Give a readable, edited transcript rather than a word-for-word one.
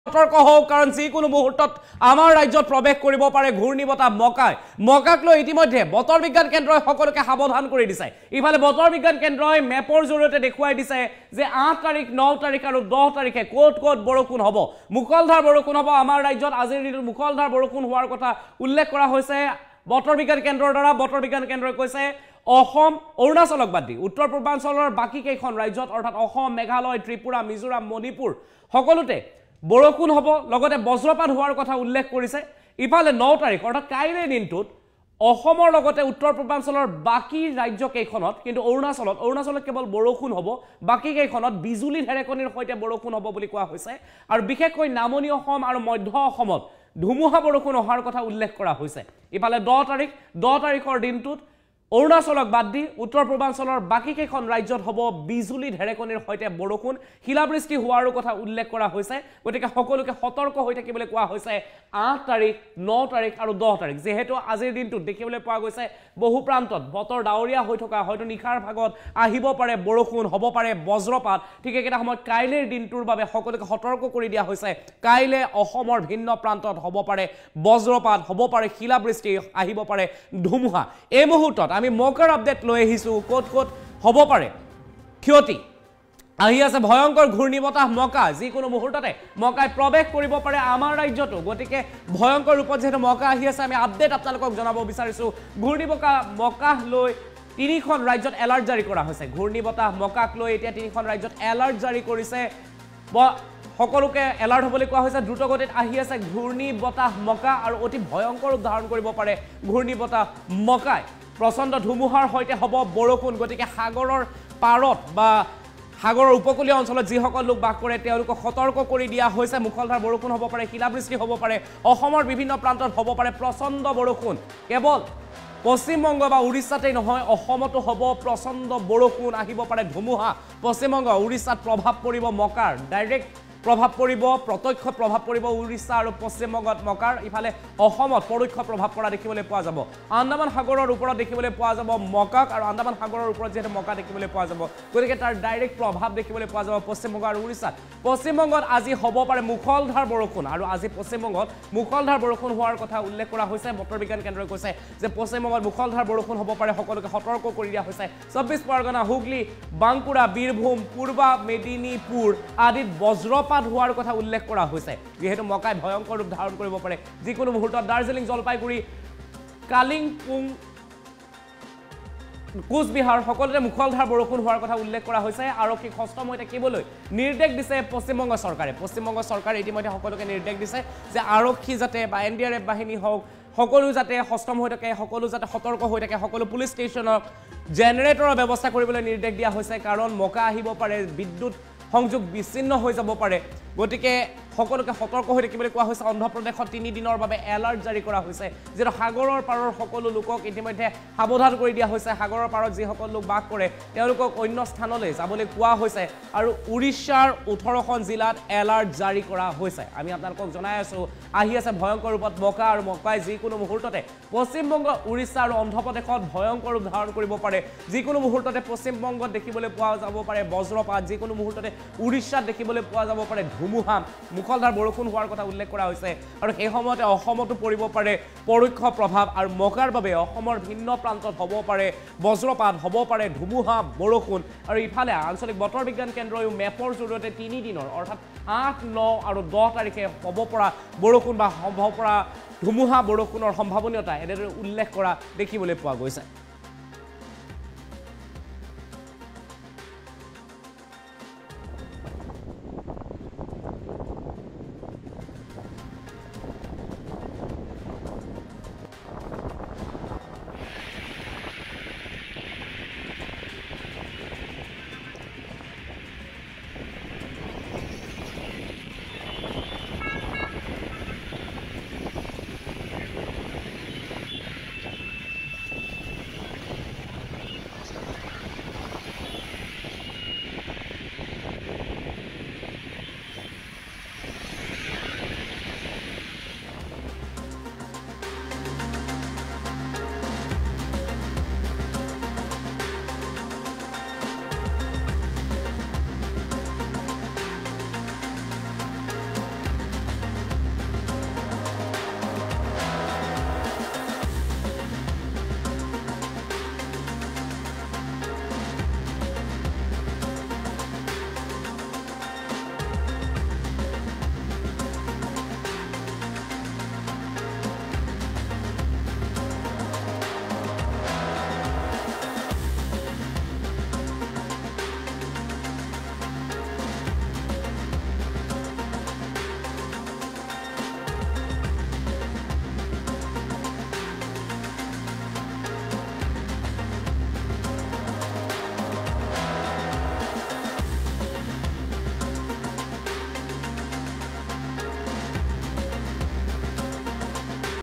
সতৰ্ক হওক কাৰণ যিকোনো মুহূৰ্তত আমাৰ ৰাজ্যত প্ৰৱেশ কৰিব পাৰে ঘূৰ্ণীবতাহ মকাক লৈ ইতিমধ্যে বতৰ বিজ্ঞান কেন্দ্ৰই সকলোকে সাৱধান কৰি দিছে ইফালে বতৰ বিজ্ঞান কেন্দ্ৰই মেপৰ জৰিয়তে দেখুৱাই দিছে যে 8 তাৰিখ 9 তাৰিখ আৰু 10 তাৰিখে ক'ত বৰষুণ হ'ব মুকলধাৰ বৰষুণ হ'ব আমাৰ ৰাজ্যত আজিৰ দিনত মুকলধাৰ বৰষুণ হোৱাৰ কথা উল্লেখ কৰা হৈছে বতৰ বিজ্ঞান কেন্দ্ৰৰ দ্বাৰা বতৰ বিজ্ঞান কেন্দ্ৰই কৈছে অসম অৰুণাচলক বাদ দি উত্তৰ পূৰ্বাঞ্চলৰ বাকি কেইখন ৰাজ্যত অৰ্থাৎ অসম মেঘালয় ত্ৰিপুৰা মিজোৰাম মণিপুৰ সকলোতে বৰষুণ হ'ব লগতে বজ্ৰপাত হোৱাৰ কথা উল্লেখ কৰিছে ইফালে 9 তাৰিখ অৰ্থাৎ কাইলৈ দিনটোত অসমৰ লগতে উত্তৰ পূৰ্বাঞ্চলৰ বাকি ৰাজ্য কেইখনত কিন্তু অৰুণাচলত কেৱল বৰষুণ হ'ব বাকি কেইখনত বিজুলী ঢেৰেকনিৰ সৈতে বৰষুণ হ'ব বুলি কোৱা হৈছে আৰু বিশেষকৈ নামনি অসম আৰু মধ্য অসমত ধুমুহা বৰষুণ অহাৰ কথা উল্লেখ কৰা হৈছে ইফালে 10 তাৰিখৰ দিনটোত অৰুণাচলক বাদ দি উত্তৰ পূৰ্বাঞ্চলৰ বাকি কেইখন ৰাজ্যত হ'ব বিজুলী ঢেৰেকনিৰ সৈতে বৰষুণ শিলাবৃষ্টি হোৱাৰ কথা উল্লেখ কৰা হৈছে গতিকে সকলোকে সতৰ্ক হৈ থাকিবলৈ কোৱা হৈছে 8 তাৰিখ 9 তাৰিখ আৰু 10 তাৰিখ যেহেতু আজিৰ দিনটোত দেখিবলৈ পোৱা গৈছে বহু প্ৰান্তত বতৰ ডাৱৰীয়া হৈ থকা হয়তো নিশাৰ ভাগত আহিব পাৰে বৰষুণ হ'ব পাৰে বজ্ৰপাত ঠিক একেটা সময়ত কাইলৈৰ দিনটোৰ বাবে সকলোকে সতৰ্ক কৰি দিয়া হৈছে কাইলৈ অসমৰ ভিন্ন প্ৰান্তত হ'ব পাৰে বজ্ৰপাত হ'ব পাৰে শিলাবৃষ্টি আহিব পাৰে ধুমুহা এই মুহূৰ্তত আমি মকাৰ আপডেট লৈ আহিছো ক'ত হ'ব পাৰে ক্ষতি আহি আছে ভয়ংকৰ ঘূৰ্ণীবতাহ মকা যিকোনো মুহূৰ্ততে মকাই প্ৰৱেশ কৰিব পাৰে আমাৰ ৰাজ্যতো গতিকে ভয়ংকৰ ৰূপত যেহেতু মকা আহি আছে আমি আপডেট আপোনালোকক জনাব বিচাৰিছো ঘূৰ্ণীবতাহ মকাহ লৈ তিনিখন ৰাজ্যত এলাৰ্ট জাৰি কৰা হৈছে ঘূৰ্ণীবতাহ মকাক লৈ এতিয়া তিনিখন ৰাজ্যত এলাৰ্ট জাৰি কৰিছে সকলোকে এলাৰ্ট হ'বলৈ কোৱা হৈছে দ্ৰুতগতিত আহি আছে ঘূৰ্ণীবতাহ মকা আৰু অতি ভয়ংকৰ ৰূপ ধাৰণ কৰিব পাৰে ঘূৰ্ণীবতাহ মকাই প্ৰচণ্ড ধুমুহাৰ সৈতে হ'ব বৰষুণ গতিকে সাগৰৰ পাৰত বা সাগৰৰ উপকূলীয় অঞ্চলত যিসকল লোক বাস কৰে তেওঁলোকক সতৰ্ক কৰি দিয়া হৈছে মুকলধাৰ বৰষুণ হ'ব পাৰে শিলাবৃষ্টি হ'ব পাৰে অসমৰ বিভিন্ন প্ৰান্তত হ'ব পাৰে প্ৰচণ্ড বৰষুণ কেৱল পশ্চিমবংগ বা উৰিষ্যাতেই নহয় অসমতো হ'ব প্ৰচণ্ড বৰষুণ আহিব পাৰে ধুমুহা পশ্চিমবংগ উৰিষ্যাত প্ৰভাৱ পৰিব মকাৰ ডাইৰেক্ট প্ৰভাৱ পৰিব প্ৰত্যক্ষ প্ৰভাৱ পৰিব উৰিষ্যা আৰু পশ্চিমবংগত মকাৰ ইফালে অসমত পৰোক্ষ প্ৰভাৱ পৰা দেখিবলৈ পোৱা যাব আন্দামান সাগৰৰ ওপৰত দেখিবলৈ পোৱা যাব মকাক আৰু আন্দামান সাগৰৰ ওপৰত যেহেতু মকা দেখিবলৈ পোৱা যাব গতিকে তাৰ ডাইৰেক্ট প্ৰভাৱ দেখিবলৈ পোৱা যাব পশ্চিমবংগ আৰু উৰিষ্যাত পশ্চিমবংগত আজি হ'ব পাৰে মুকলধাৰ বৰষুণ আৰু আজি পশ্চিমবংগত মুকলধাৰ বৰষুণ হোৱাৰ কথা উল্লেখ কৰা হৈছে বতৰ বিজ্ঞান কেন্দ্ৰই কৈছে যে পশ্চিমবংগত মুকলধাৰ বৰষুণ হ'ব পাৰে সকলোকে সতৰ্ক কৰি দিয়া হৈছে 24 পৰগনা হুগলী বাংকুৰা বীৰভূম পূৰ্বা মেদিনীপুৰ আদিত বজ্ৰপাত হোৱাৰ কথা উল্লেখ কৰা হৈছে যেহেতু মকাই ভয়ংকৰ ৰূপ ধাৰণ কৰিব পাৰে যিকোনো মুহূৰ্তত দাৰ্জিলিং জলপাইগুৰি কালিংপুং কোচবিহাৰ সকলোতে মুকলধাৰ বৰষুণ হোৱাৰ কথা উল্লেখ কৰা হৈছে আৰক্ষীক হস্তম হৈ থাকিবলৈ নিৰ্দেশ দিছে পশ্চিমবংগ চৰকাৰে ইতিমধ্যে সকলোকে নিৰ্দেশ দিছে যে আৰক্ষী যাতে বা NDRF বাহিনী হওক সকলো যাতে হস্তম হৈ থাকে সকলো যাতে সতৰ্ক হৈ থাকে সকলো পুলিচ ষ্টেচনক জেনেৰেটৰৰ ব্যৱস্থা কৰিবলৈ নিৰ্দেশ দিয়া হৈছে কাৰণ মকা আহিব পাৰে বিদ্যুৎ সংযোগ বিচ্ছিন্ন হৈ যাব পাৰে গতিকে সকলোকে সতৰ্ক হৈ থাকিবলৈ কোৱা হৈছে অন্ধ্ৰপ্ৰদেশত 3 দিনৰ বাবে এলাৰ্ট জাৰি কৰা হৈছে যেটো সাগৰৰ পাৰৰ সকলো লোকক ইতিমধ্যে সাৱধান কৰি দিয়া হৈছে সাগৰৰ পাৰত যিসকল লোক বাস কৰে তেওঁলোকক অন্য স্থানলৈ যাবলৈ কোৱা হৈছে আৰু উৰিষ্যাৰ 18খন জিলাত এলাৰ্ট জাৰি কৰা হৈছে আমি আপোনালোকক জনাই আছো আহি আছে ভয়ংকৰ ৰূপত মকা আৰু মকাই যিকোনো মুহূৰ্ততে পশ্চিমবংগ উৰিষ্যা আৰু অন্ধ্ৰপ্ৰদেশত ভয়ংকৰ ৰূপ ধাৰণ কৰিব পাৰে যিকোনো মুহূৰ্ততে পশ্চিমবংগত দেখিবলৈ পোৱা যাব পাৰে বজ্ৰপাত যিকোনো মুহূৰ্ততে উৰিষ্যাত দেখিবলৈ পোৱা যাব পাৰে ধুমুহা মুকলধাৰ বৰষুণ হোৱাৰ কথা উল্লেখ কৰা হৈছে আৰু এই সময়তে অসমতো পৰিব পাৰে পৰোক্ষ প্ৰভাৱ আৰু মকাৰ বাবে অসমৰ ভিন্ন প্ৰান্তত হ'ব পাৰে বজ্ৰপাত হ'ব পাৰে ধুমুহা বৰষুণ আৰু ইফালে আঞ্চলিক বতৰ বিজ্ঞান কেন্দ্ৰই মেপৰ জৰিয়তে 3 দিনৰ অৰ্থাৎ 8, 9 আৰু 10 তাৰিখে হ'ব পৰা বৰষুণ বা হ'ব পৰা ধুমুহা বৰষুণৰ সম্ভাৱনীয়তা এনেদৰে উল্লেখ কৰা দেখিবলৈ পোৱা গৈছে